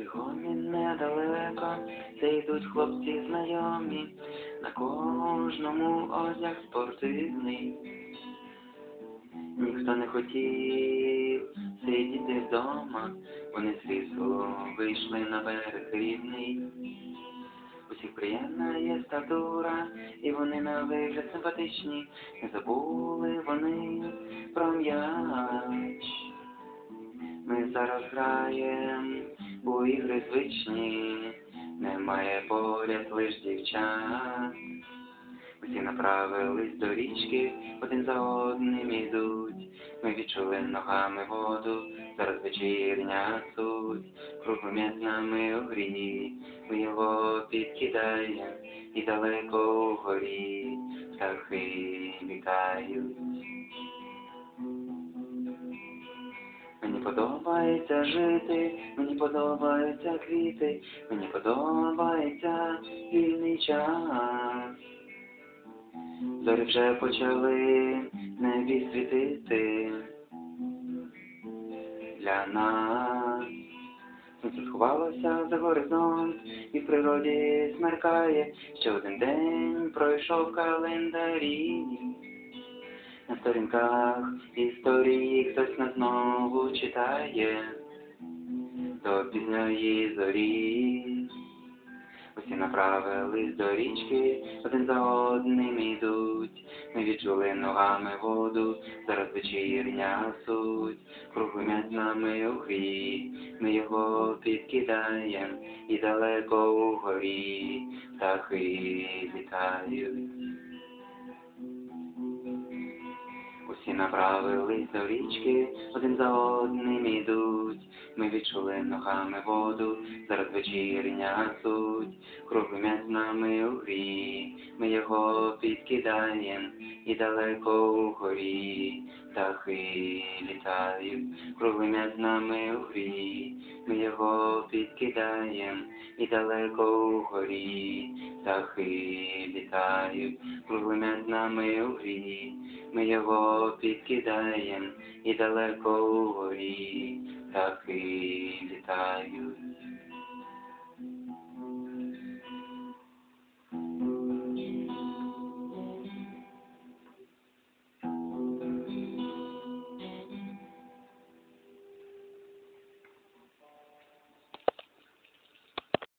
гомін недалеко, де йдуть хлопці знайомі, на кожному одяг спортивний. Ніхто не хотів сидіти вдома, вони з лісу вийшли на берег рідний. Усіх приємна є статура, і вони на вигляд симпатичні, не забули вони про м'яч. Ми зараз граєм у ігри звичні, немає поряд лиш дівчат. Усі направились до річки, один за одним ідуть. Ми відчули ногами воду, зараз вечірня суть. Кругом нами у грі, ми його підкидаєм, і далеко вгорі птахи літають. Мені подобається жити, мені подобаються квіти, мені подобається вільний час. Зорі вже почали в небі світити для нас. Сонце сховалося за горизонт, і в природі смеркає. Ще один день пройшов в календарі. На сторінках історії хтось нас знову читає до пізньої зорі. Усі направились до річки, один за одним ідуть. Ми відчули ногами воду, зараз вечірня суть. Кругом нами у грі, ми його підкидаєм, і далеко угорі птахи літають. Усі направились до річки, один за одним ідуть. Ми відчули ногами воду, зараз вечірня суть. Кругом нами у грі, ми його підкидаєм, і далеко угорі птахи літають. Кругом нами у грі, ми його підкидаєм, і далеко угорі птахи літають. Кругом нами у грі, ми його підкидаєм, і далеко угорі птахи літають.